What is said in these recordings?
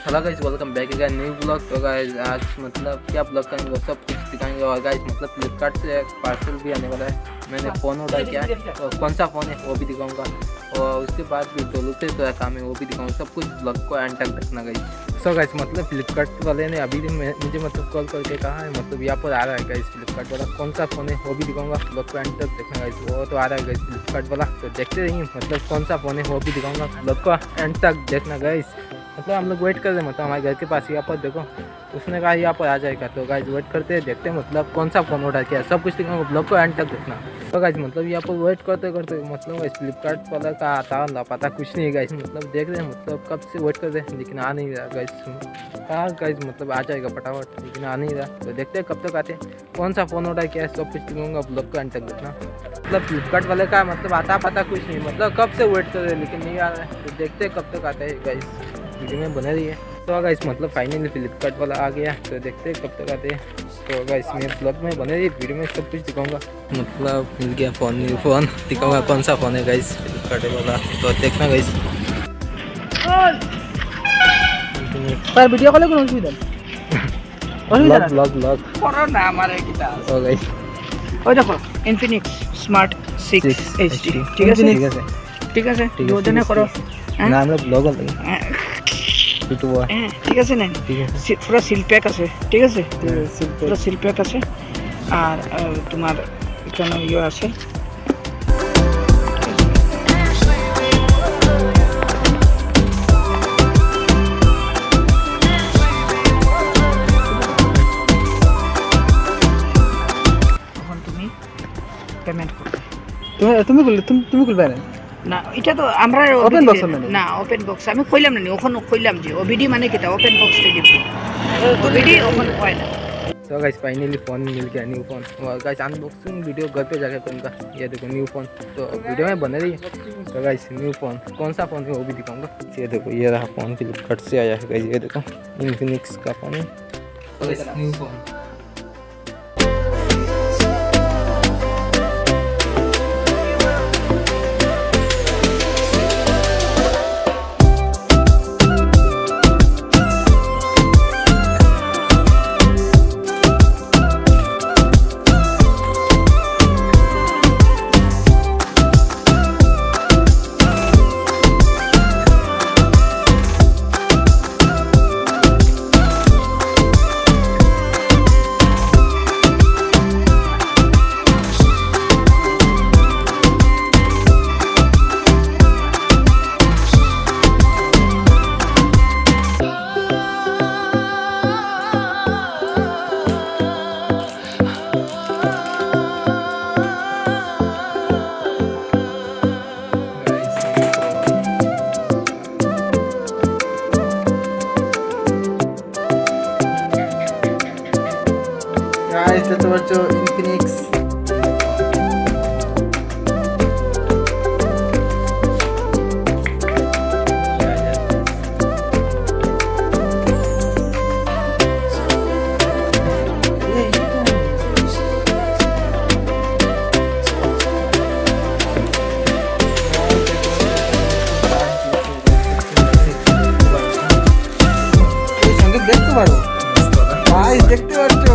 Hello guys, welcome back again new blog. तो guys आज मतलब क्या ब्लॉग करेंगे, सब कुछ दिखाएंगे। और गाइस मतलब फ्लिपकार्ट से एक पार्सल भी आने वाला है। मैंने फ़ोन ऑर्डर किया है, तो कौन सा फ़ोन है वो भी दिखाऊंगा। और उसके बाद भी टोलू से तो काम है वो भी दिखाऊंगा। सब कुछ ब्लॉग को एंड तक देखना गाइस। सो गाइस मतलब फ्लिपकार्ट वाले ने अभी मुझे मतलब कॉल करके कहा है, मतलब यहाँ पर आ रहा है गाइस फ्लिपकार्ट वाला। कौन सा फ़ोन है वो भी दिखाऊंगा। ब्लॉग को एंड तक देखना गाइस। वो तो आ रहा है गाइस फ्लिपकार्ट वाला, तो देखते रहिए। मतलब कौन सा फ़ोन है वो भी दिखाऊंगा। ब्लॉग को एंड तक देखना गाइस। मतलब हम लोग वेट कर रहे हैं, मतलब हमारे घर के पास यहाँ पर देखो, उसने कहा यहाँ पर आ जाएगा। तो गाइस वेट करते हैं, देखते हैं मतलब कौन सा फ़ोन ऑर्डर किया है। सब कुछ दिखाऊंगा, ब्लॉग को एंड तक देखना। तो गाइस मतलब यहाँ पर वेट करते करते मतलब फ्लिपकार्ट वाला का आता लापता कुछ नहीं है गाइस। मतलब देख रहे हैं, मतलब कब से वेट कर रहे हैं लेकिन आ नहीं रहा गाइस। कहा गाइस मतलब आ जाएगा फटाफट, लेकिन आ नहीं रहा। तो देखते हैं कब तक आते हैं, कौन सा फ़ोन ऑर्डर किया है। सब कुछ दिखाऊंगा, ब्लॉग को एंड तक देखना। मतलब फ्लिपकार्ट वाले का मतलब आता पता कुछ नहीं, मतलब कब से वेट कर रहे हैं लेकिन नहीं आ रहा है। तो देखते हैं कब तक आता है गाइस, वीडियो में बने रही है। तो गाइस मतलब फाइनली फ्लिपकार्ट वाला आ गया, तो देखते हैं कब तक आते हैं। तो गाइस मैं ब्लॉग में बने रही, वीडियो में सब कुछ दिखाऊंगा। मतलब मिल गया फ़ोन, न्यू फ़ोन दिखाऊंगा कौन सा फ़ोन है गाइस फ्लिपकार्ट वाला। तो देखना गाइस। पर वीडियो कॉल कौन सी इधर ब्लॉग करो ना हमारे किताब। तो गाइस ओ देखो इन्फिनिक्स स्मार्ट 6 HD ঠিক আছে ঠিক আছে দুজনে করো না আমরা ব্লগ লাগে ইউটিউব ঠিক আছে না ঠিক আছে পুরো সিল প্যাক আছে ঠিক আছে পুরো সিল প্যাক আছে আর তোমার এখানে ইয়ে আছে পেমেন্ট করবে। তুমি খুলবে না এটা তো আমরা ওপেন বক্স না ওপেন বক্স আমি কইলাম না ওখানে কইলাম যে ওবিডি মানে কিটা ওপেন বক্স তে দিব ওবিডি ওখানে হয় না। तो गाइस फाइनली फ़ोन मिल गया, न्यू फ़ोन। और गाइस अनबॉक्सिंग वीडियो घर पे जाकर करूँगा। ये देखो न्यू फ़ोन, तो वीडियो में बने रही। तो गाइस न्यू फ़ोन कौन सा फ़ोन है वो भी दिखाऊंगा। ये देखो ये रहा फ़ोन, फ्लिपकार्ट से आया है गाइस। ये देखो इन्फिनिक्स का फ़ोन है। तो guys new phone guys, itu baju Infinix. দেখতে পাচ্ছ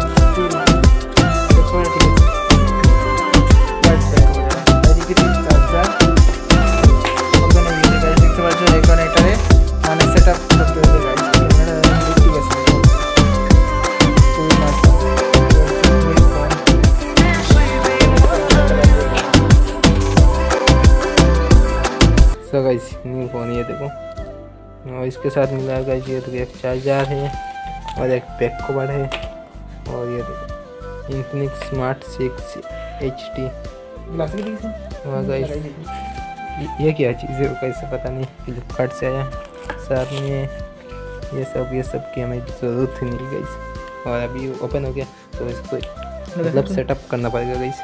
सो गाइस न्यू फ़ोन ये देखो। और इसके साथ मिला है गाइस ये देखो एक चार्जर है और एक बैक कवर है। और ये देखो इन्फिनिक्स स्मार्ट 6 HD ग्लास भी दिखी और गाइस ये क्या चीज़ है कैसे पता नहीं, फ्लिपकार्ट से आया। साथ में ये सब की हमें ज़रूरत नहीं गाइस। और अभी ओपन हो गया तो इसको मतलब सेटअप करना पड़ेगा गाइस।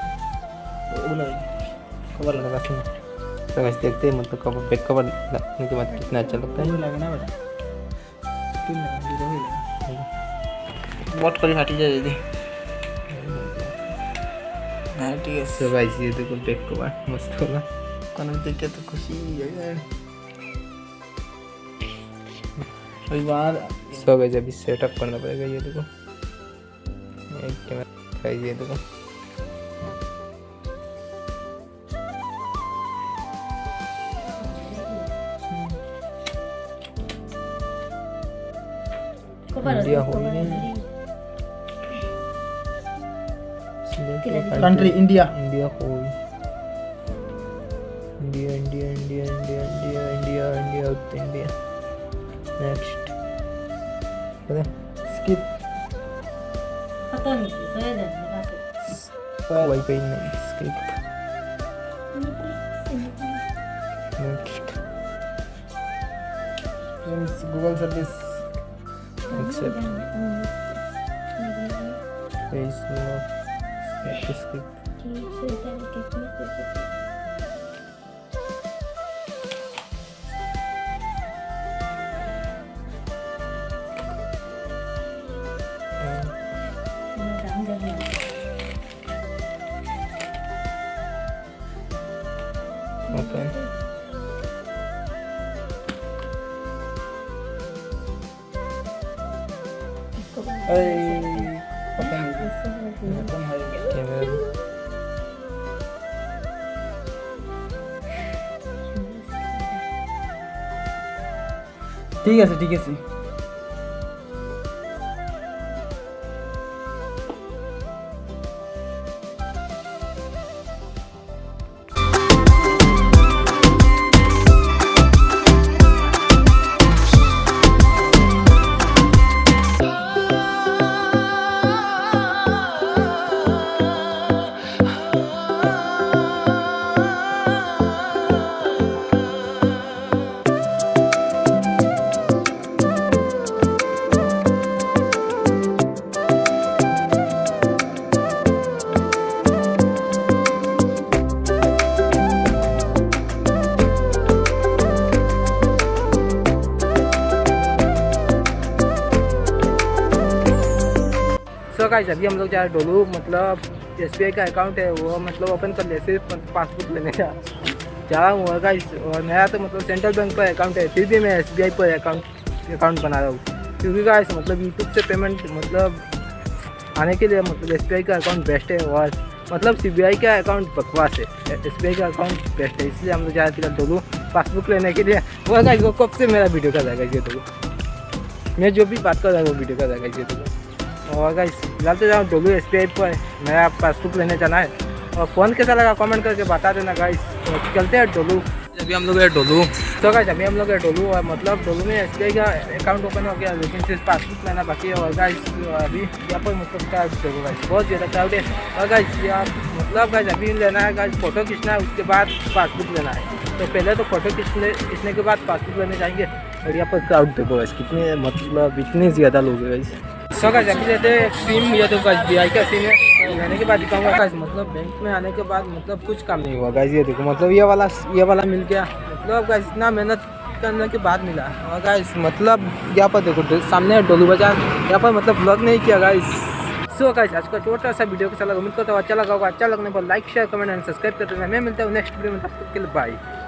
कवर लगा सकते। तो गाइस देखते हैं मतलब कवर बैक कवर लगने के बाद कितना अच्छा लगता है। बहुत करी हटी जाए दीदी। हाँ ठीक है। तो गाइस ये देखो बैक कवर मस्त होगा। कौन देख के तो खुशी हो जाए। सो गाइस अभी सेटअप करना पड़ेगा। ये देखो एक कैमरा, ये देखो इंडिया हो कंट्री इंडिया इंडिया हो India India India India India India India India next skip WiFi नहीं skip next Google service accept face no skip open ঠিক আছে ঠিক আছে सो गाइस अभी हम लोग जा रहे डोलू, मतलब SBI का अकाउंट है वो मतलब ओपन कर ले, सिर्फ पासबुक लेने जा रहा हूँ गाइस। और मेरा तो मतलब सेंट्रल बैंक पर अकाउंट है, फिर भी मैं SBI पर अकाउंट बना रहा हूँ, क्योंकि गाइस मतलब यूट्यूब से पेमेंट मतलब आने के लिए मतलब SBI का अकाउंट बेस्ट है, और मतलब CBI का अकाउंट बकवास है, SBI का अकाउंट बेस्ट है। इसलिए हम लोग जा रहे थे डोलू पासबुक लेने के लिए। वो गाइस वो कब से मेरा वीडियो कर जाएगा ये तो, मैं जो भी बात कर रहा हूँ वो वीडियो कर जाएगा ये तो। और गाइस फिलहाल तो जाऊँ डोलू SBI पर मेरा पासबुक लेने जाना है, और फ़ोन कैसा लगा कमेंट करके बता देना गाइस। तो चलते हैं डोलू। अभी हम लोग है डोलू, तो गाइस अभी हम लोग है डोलू, और मतलब डोलू में SBI का अकाउंट ओपन हो गया, लेकिन सिर्फ पासबुक लेना बाकी है। और गाइस अभी यहाँ पर मतलब क्या देखो गाइस बहुत ज़्यादा क्राउड है। और गाइस यहाँ मतलब गाइस अभी लेना है गाइस, फ़ोटो खींचना है, उसके बाद पासबुक लेना है। तो पहले तो फ़ोटो खींचने के बाद पासबुक लेने जाएंगे। और यहाँ पर क्राउड देखो गाइस कितने मतलब इतने ज़्यादा लोग हैं गाइस। सो गाइस अभी लेते हैं सिम, या तो SBI का सिम है, लेने के बाद दिखाऊंगा गाइस। मतलब बैंक में आने के बाद मतलब कुछ काम नहीं हुआ गाइस। ये देखो मतलब ये वाला मिल गया, मतलब गाइस इतना मेहनत करने के बाद मिला। और गाइस मतलब यहाँ पर देखो सामने डोलू बाजार, यहाँ पर मतलब ब्लॉग नहीं किया गाइस। सो गाइस आज का छोटा सा वीडियो कैसा लगा, उम्मीद करता हूँ अच्छा लगा होगा। अच्छा लगने पर like share comment and subscribe कर देना। मैं मिलता हूँ नेक्स्ट वीडियो में, तब तक के लिए बाय।